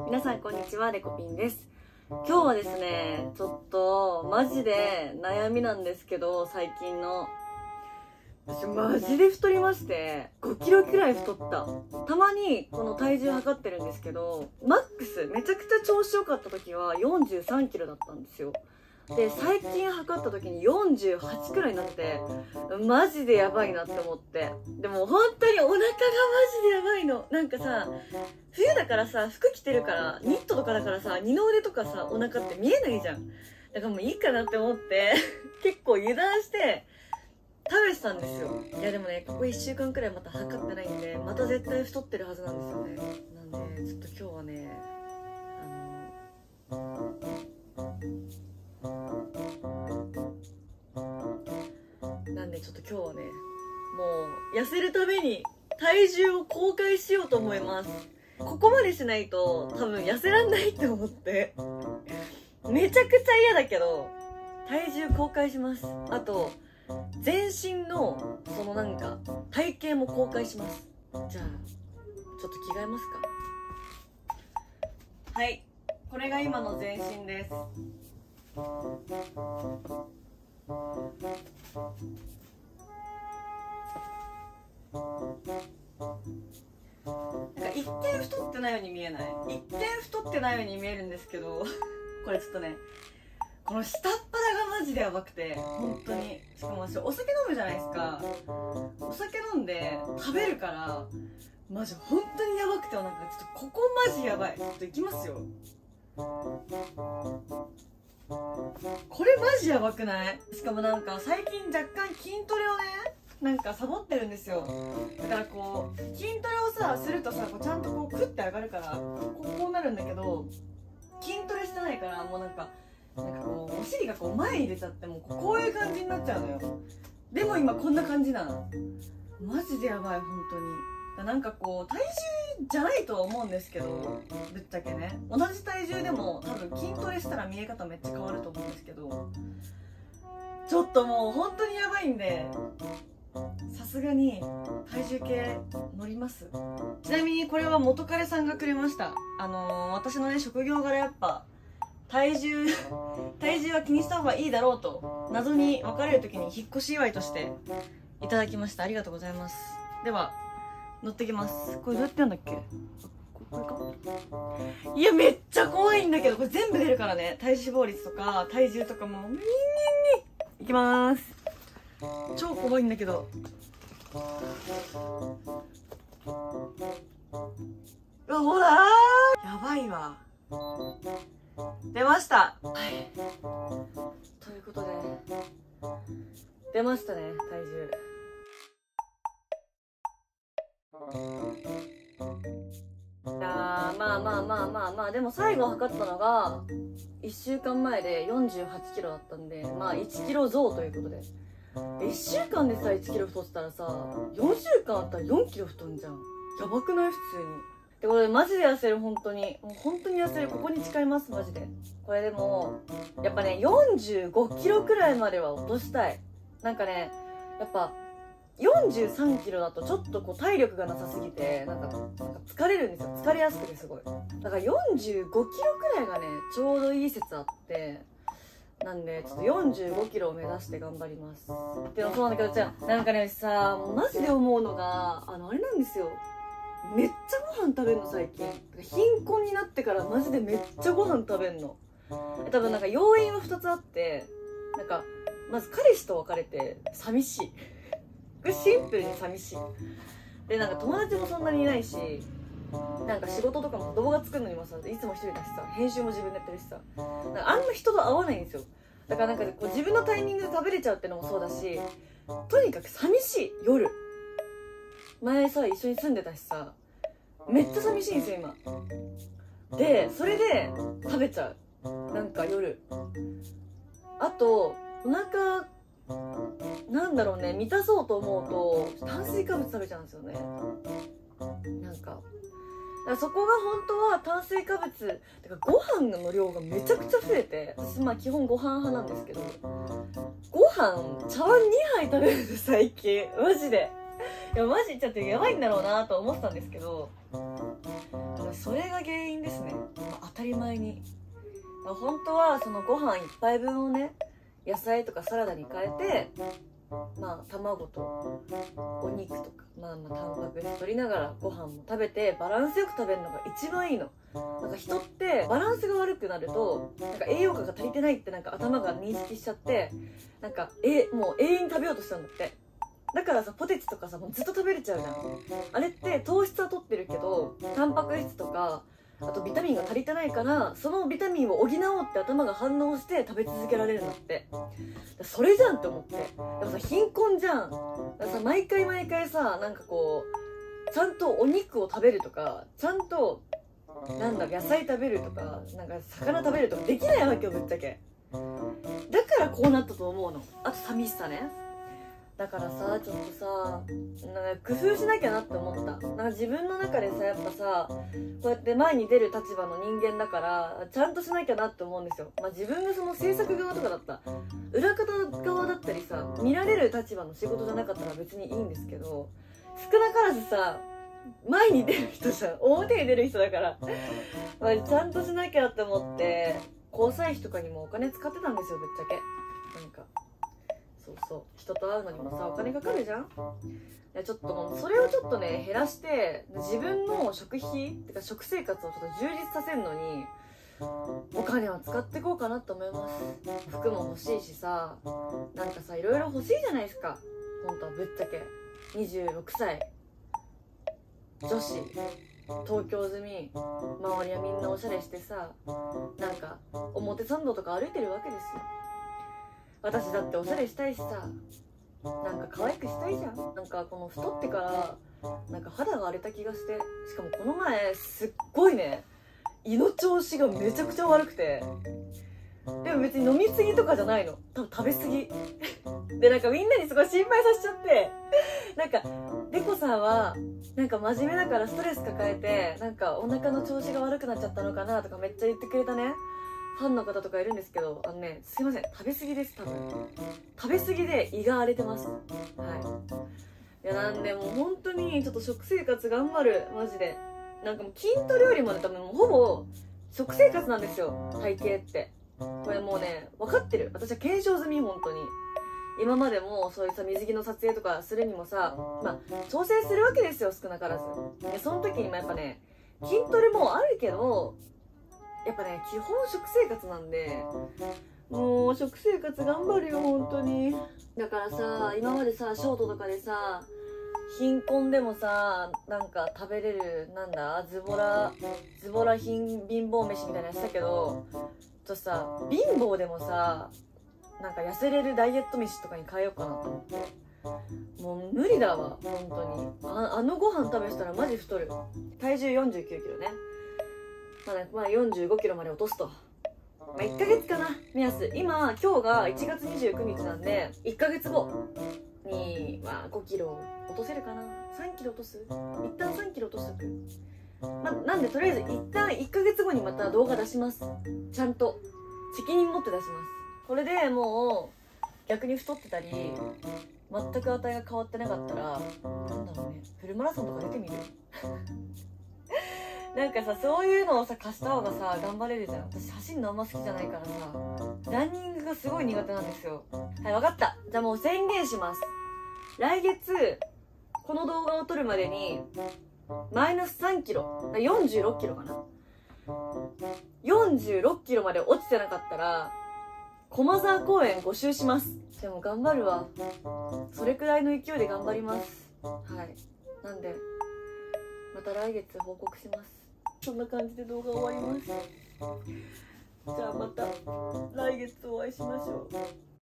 皆さんこんにちは、デコピンです。今日はですね、ちょっとマジで悩みなんですけど、最近の私マジで太りまして、5キロくらい太った。たまにこの体重測ってるんですけど、マックスめちゃくちゃ調子良かった時は43キロだったんですよ。で、最近測った時に48くらいになって、マジでやばいなって思って。でも本当にお腹がマジでやばいの。なんかさ、冬だからさ、服着てるから、ニットとかだからさ、二の腕とかさ、お腹って見えないじゃん。だからもういいかなって思って、結構油断して、食べてたんですよ。いやでもね、ここ1週間くらいまた測ってないんで、また絶対太ってるはずなんですよね。なんで、ちょっと今日はね、なんでちょっと今日はね、もう痩せるために体重を公開しようと思います。ここまでしないと多分痩せらんないって思って。めちゃくちゃ嫌だけど、体重公開します。あと、全身のそのなんか体型も公開します。じゃあちょっと着替えますか。はい、これが今の全身です。なんか一見太ってないように見えない？一見太ってないように見えるんですけどこれちょっとね、この下っ腹がマジでやばくて、本当に。しかも私お酒飲むじゃないですか。お酒飲んで食べるからマジ本当にやばくて、なんかちょっとここマジやばい。ちょっといきますよ。これマジやばくない？しかもなんか最近若干筋トレをね、なんかサボってるんですよ。だからこう筋トレをさするとさ、こうちゃんとこうクッて上がるからこうなるんだけど、筋トレしてないからもうなんかこうお尻がこう前に出ちゃって、もうこういう感じになっちゃうのよ。でも今こんな感じなの。マジでやばい本当に。なんかこう体重じゃないとは思うんですけど、ぶっちゃけね、同じ体重でも多分筋トレしたら見え方めっちゃ変わると思うんですけど、ちょっともう本当にやばいんで、さすがに体重計乗ります。ちなみにこれは元彼さんがくれました。私のね、職業柄やっぱ体重は気にした方がいいだろうと、謎に別れる時に引っ越し祝いとしていただきました。ありがとうございます。では乗ってきます。これどうやってやんだっけ？これか。いやめっちゃ怖いんだけど、これ全部出るからね。体脂肪率とか体重とかもいきまーす。超怖いんだけど。うわ、ほらー、やばいわ。出ました。はい、ということで出ましたね、体重。いやー、まあでも最後測ったのが1週間前で48キロだったんで、まあ1キロ増ということで。1週間でさ1キロ太ってたらさ、4週間あったら4キロ太んじゃん。やばくない？普通に。ってことでマジで痩せる。本当にもう本当に痩せる。ここに誓います、マジで。これでもやっぱね、45キロくらいまでは落としたい。なんかね、やっぱ43キロだとちょっとこう体力がなさすぎて、なんか疲れるんですよ。疲れやすくてすごい。だから45キロくらいがね、ちょうどいい説あって、なんでちょっと45キロを目指して頑張ります。でもそうなんだけど、じゃあなんかねさ、もうマジで思うのがあれなんですよ。めっちゃご飯食べるの最近。貧困になってからマジでめっちゃご飯食べるの。多分なんか要因は2つあって、なんかまず彼氏と別れて寂しい。シンプルに寂しい。で、なんか友達もそんなにいないし、なんか仕事とかも動画作るのにもさ、いつも一人だしさ、編集も自分でやってるしさ、なんかあんま人と会わないんですよ。だからなんかこう自分のタイミングで食べれちゃうってのもそうだし、とにかく寂しい。夜前さ一緒に住んでたしさ、めっちゃ寂しいんですよ今。でそれで食べちゃう。なんか夜、あとお腹なんだろうね、満たそうと思うと炭水化物食べちゃうんですよね。なんかそこが本当は炭水化物てかご飯の量がめちゃくちゃ増えて、私まあ基本ご飯派なんですけど、ご飯茶碗2杯食べるんです最近。マジで。いやマジちょっとやばいんだろうなと思ってたんですけど、 それが原因ですね、当たり前に。本当はそのご飯1杯分をね、野菜とかサラダに変えて、卵とお肉とかタンパク質取りながらご飯も食べてバランスよく食べるのが一番いいの。なんか人ってバランスが悪くなるとなんか栄養価が足りてないってなんか頭が認識しちゃって、なんかもう永遠に食べようとしちゃうんだって。だからさ、ポテチとかさもうずっと食べれちゃうじゃん。あれって糖質は取ってるけどタンパク質とかあとビタミンが足りてないから、そのビタミンを補おうって頭が反応して食べ続けられるんだって。それじゃんって思って。でもさ、貧困じゃん。だからさ、毎回さ、なんかこうちゃんとお肉を食べるとか、ちゃんと野菜食べるとか、なんか魚食べるとかできないわけよ、ぶっちゃけ。だからこうなったと思うの。あと寂しさね。だからさ、ちょっとさ、なんか工夫しなきゃなって思った。なんか自分の中でさ、やっぱさ、こうやって前に出る立場の人間だからちゃんとしなきゃなって思うんですよ。自分がその制作側とかだった裏方側だったりさ、見られる立場の仕事じゃなかったら別にいいんですけど、少なからずさ前に出る人じゃん、表に出る人だからちゃんとしなきゃって思って交際費とかにもお金使ってたんですよ、ぶっちゃけ。なんかそう人と会うのにもさお金かかるじゃん。ちょっとそれをちょっとね減らして自分の食費ってか食生活をちょっと充実させるのにお金を使っていこうかなと思います。服も欲しいしさ、なんかさいろいろ欲しいじゃないですか。本当はぶっちゃけ26歳女子東京済み、周りはみんなおしゃれしてさ、なんか表参道とか歩いてるわけですよ。私だっておしゃれしたいしさ、なんか可愛くしたいじゃん。なんかこの太ってからなんか肌が荒れた気がして、しかもこの前すっごいね胃の調子がめちゃくちゃ悪くて、でも別に飲みすぎとかじゃないの、多分食べ過ぎで、なんかみんなにすごい心配させちゃって、なんかデコさんはなんか真面目だからストレス抱えてなんかお腹の調子が悪くなっちゃったのかなとかめっちゃ言ってくれたねファンの方とかいるんですけど、すいません、食べ過ぎです。多分食べ過ぎで胃が荒れてます。いや、なんでもう本当にちょっと食生活頑張る、マジで。なんかもう筋トレよりもね、多分もうほぼ食生活なんですよ、体型って。これもうね分かってる、私は検証済み。本当に今までもそういうさ水着の撮影とかするにもさ、調整するわけですよ、少なからず。でその時にもやっぱね筋トレもあるけど、やっぱね基本食生活なんで、もう食生活頑張るよ本当に。だからさ、今までさショートとかでさ貧困でもさなんか食べれるズボラ貧乏飯みたいなやつだけど、さ貧乏でもさなんか痩せれるダイエット飯とかに変えようかなと思って。もう無理だわ本当に。あのご飯食べてたらマジ太る。体重49キロね。45キロまで落とすと。1ヶ月かな目安。今日が1月29日なんで1ヶ月後に5キロ落とせるかな。3キロ落とす、一旦3キロ落としとく。なんでとりあえず一旦1ヶ月後にまた動画出します。ちゃんと責任持って出します。これでもう逆に太ってたり全く値が変わってなかったら、なんだろうね、フルマラソンとか出てみるなんかさ、そういうのをさ貸した方がさ頑張れるじゃん。私走るのあんま好きじゃないからさ、ランニングがすごい苦手なんですよ。はい、分かった。じゃあもう宣言します。来月この動画を撮るまでにマイナス3キロ、46キロかな、46キロまで落ちてなかったら駒沢公園5周します。でも頑張るわ。それくらいの勢いで頑張ります。はい、なんでまた来月報告します。そんな感じで動画終わります。じゃあまた来月お会いしましょう。